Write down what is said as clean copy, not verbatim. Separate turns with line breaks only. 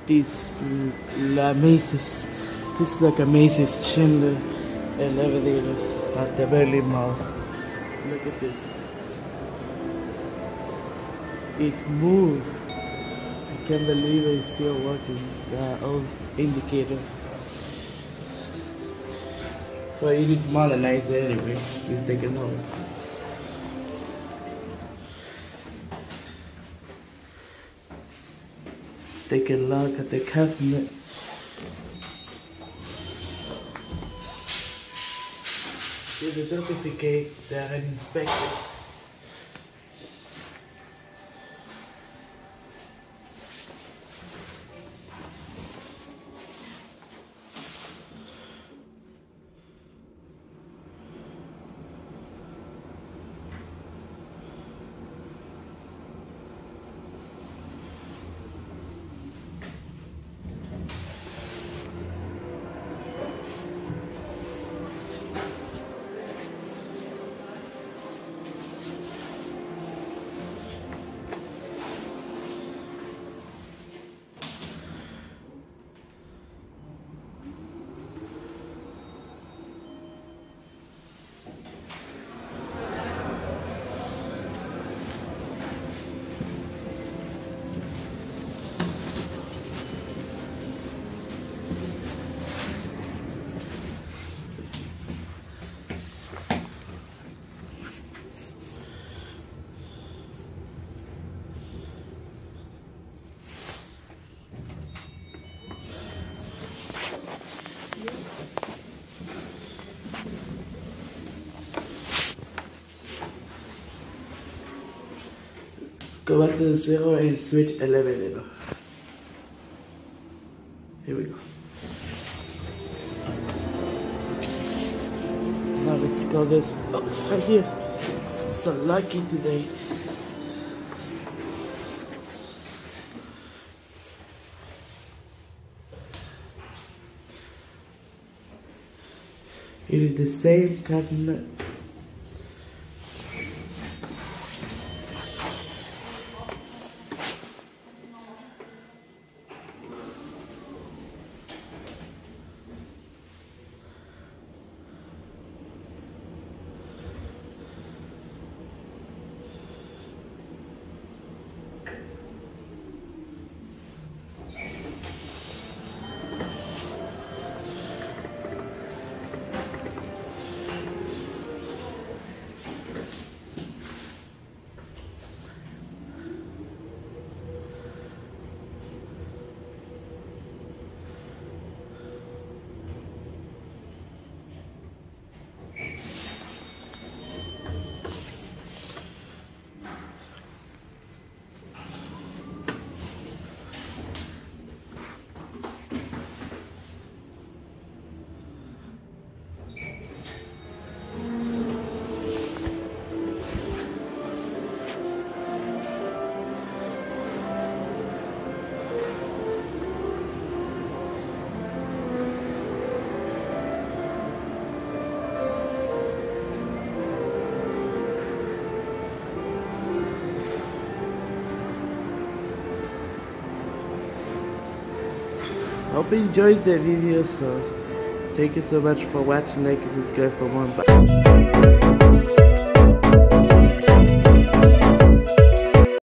this Macy's. This is like a Macy's Schindler elevator at the Berlin Mall. Look at this. It moved. I can't believe it's still working. The old indicator. But it is modernized anyway. It's taken over. Take a look at the cabinet. Here's a certificate that I inspected. Go back to the 0 and switch elevator. Here we go. Now let's go this. Oh, it's right here. So lucky today. It is the same cabinet. Hope you enjoyed the video, so thank you so much for watching. Like and subscribe for more. Bye.